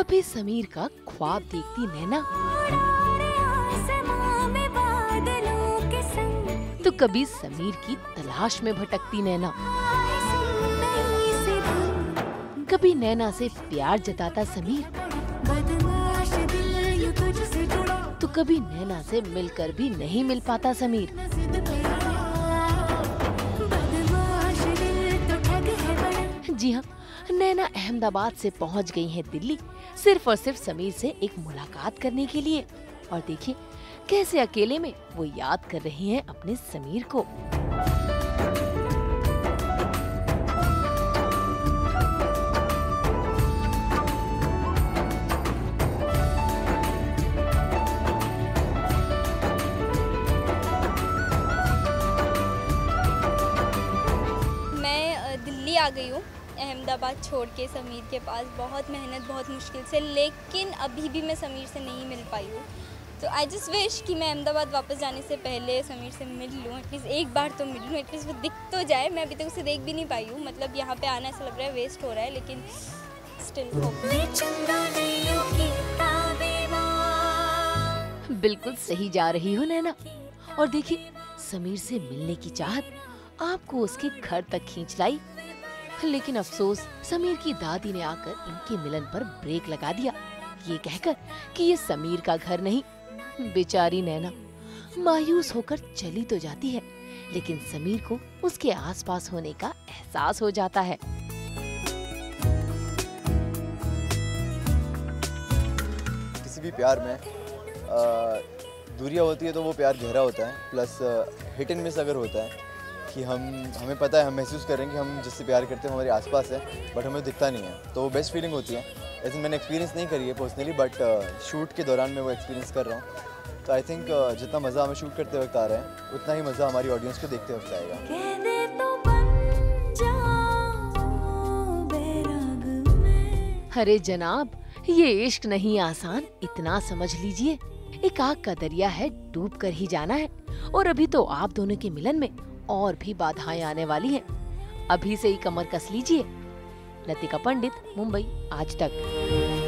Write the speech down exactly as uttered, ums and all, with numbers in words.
कभी समीर का ख्वाब देखती नैना, तो कभी समीर की तलाश में भटकती नैना। कभी नैना से प्यार जताता समीर, तो कभी नैना से मिलकर भी नहीं मिल पाता समीर। जी हाँ, नैना अहमदाबाद से पहुंच गई हैं दिल्ली, सिर्फ और सिर्फ समीर से एक मुलाकात करने के लिए। और देखिए कैसे अकेले में वो याद कर रही हैं अपने समीर को। मैं दिल्ली आ गई हूँ अहमदाबाद छोड़ के समीर के पास, बहुत मेहनत बहुत मुश्किल से, लेकिन अभी भी मैं समीर से नहीं मिल पाई हूँ। तो आई जस्ट विश कि मैं अहमदाबाद वापस जाने से पहले समीर से मिल लूँ, एटलीस्ट एक बार तो मिल लूँ, एटलीस्ट वो दिख तो जाए। मैं अभी तक उसे देख भी नहीं पाई हूँ, मतलब यहाँ पे आना ऐसा लग रहा है वेस्ट हो रहा है, लेकिन स्टिल बिल्कुल सही जा रही हो नैना। और देखिए समीर से मिलने की चाहत आपको उसके घर तक खींच लाई, लेकिन अफसोस समीर की दादी ने आकर इनके मिलन पर ब्रेक लगा दिया, ये कहकर कि ये समीर का घर नहीं। बेचारी नैना मायूस होकर चली तो जाती है, लेकिन समीर को उसके आसपास होने का एहसास हो जाता है। किसी भी प्यार में दूरियां होती है तो वो प्यार गहरा होता है, प्लस हिट एंड मिस अगर होता है कि हम हमें पता है, हम महसूस करेंगे हम जिससे प्यार करते हैं हमारे आसपास है, बट हमें दिखता नहीं है, तो वो बेस्ट फीलिंग होती है। ऐसे मैंने एक्सपीरियंस नहीं करी है पर्सनली, बट शूट के दौरान मैं वो एक्सपीरियंस कर रहा हूँ। तो आई थिंक uh, जितना मज़ा हमें शूट करते वक्त आ रहा है, उतना ही मज़ा हमारी ऑडियंस को देखते वक्त आएगा। अरे जनाब, ये इश्क नहीं आसान, इतना समझ लीजिए। एक आग का दरिया है, डूब कर ही जाना है। और अभी तो आप दोनों के मिलन में और भी बाधाएं आने वाली हैं। अभी से ही कमर कस लीजिए। लतिका पंडित, मुंबई, आज तक।